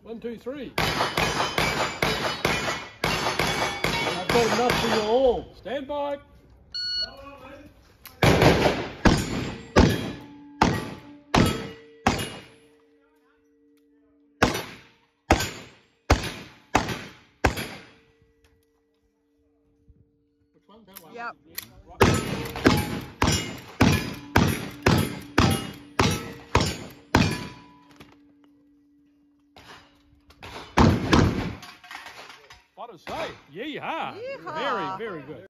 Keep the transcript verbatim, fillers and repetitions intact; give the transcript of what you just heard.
One, two, three. I've got enough for you all. Stand by. Which one? That one? Yep. What a say. Yeehaw. Yeehaw. Very, very good.